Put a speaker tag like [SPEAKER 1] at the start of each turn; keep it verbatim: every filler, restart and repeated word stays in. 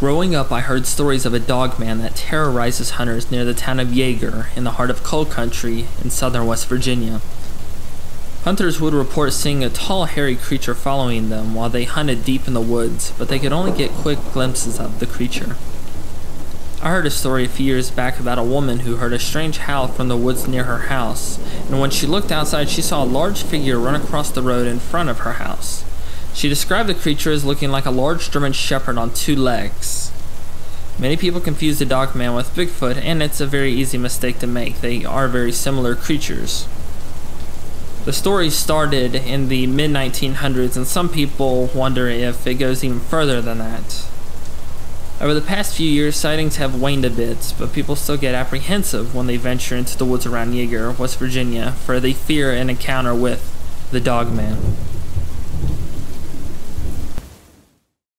[SPEAKER 1] Growing up, I heard stories of a dog man that terrorizes hunters near the town of Yeager in the heart of coal country in southern West Virginia. Hunters would report seeing a tall, hairy creature following them while they hunted deep in the woods, but they could only get quick glimpses of the creature. I heard a story a few years back about a woman who heard a strange howl from the woods near her house, and when she looked outside, she saw a large figure run across the road in front of her house. She described the creature as looking like a large German Shepherd on two legs. Many people confuse the dog man with Bigfoot, and it's a very easy mistake to make. They are very similar creatures. The story started in the mid nineteen hundreds, and some people wonder if it goes even further than that. Over the past few years, sightings have waned a bit, but people still get apprehensive when they venture into the woods around Yeager, West Virginia, for they fear an encounter with the dog man.